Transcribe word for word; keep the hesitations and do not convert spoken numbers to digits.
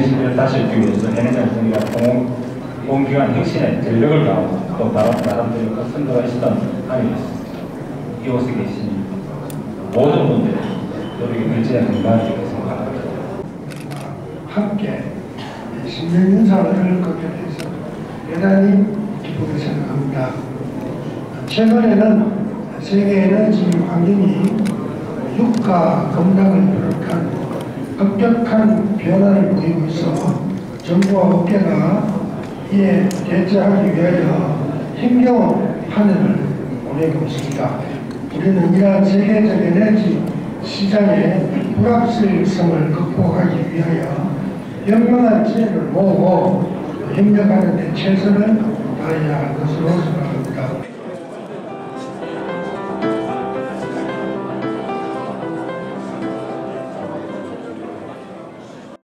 신비를 다스리기 위해서 해내자는 승리가 공, 공기관 혁신에 전력을 다하고 또 나름대로 그 선도가 있었던 한이었습니다. 이곳에 계신 모든 분들 우리 글자의 건강을 생각합니다. 함께 신명연사를 걷게 돼서 대단히 기쁘게 생각합니다. 최근에는 세계 에너지 환경이 유가 급락을 비롯한 급격한 변화를 보이고 있어 정부와 업계가 이에 대처하기 위하여 힘겨운 한 해를 보내고 있습니다. 우리는 이러한 세계적 에너지 시장의 불확실성을 극복하기 위하여 현명한 지혜를 모으고 협력하는 데 최선을 다해야 할 것으로 생각합니다.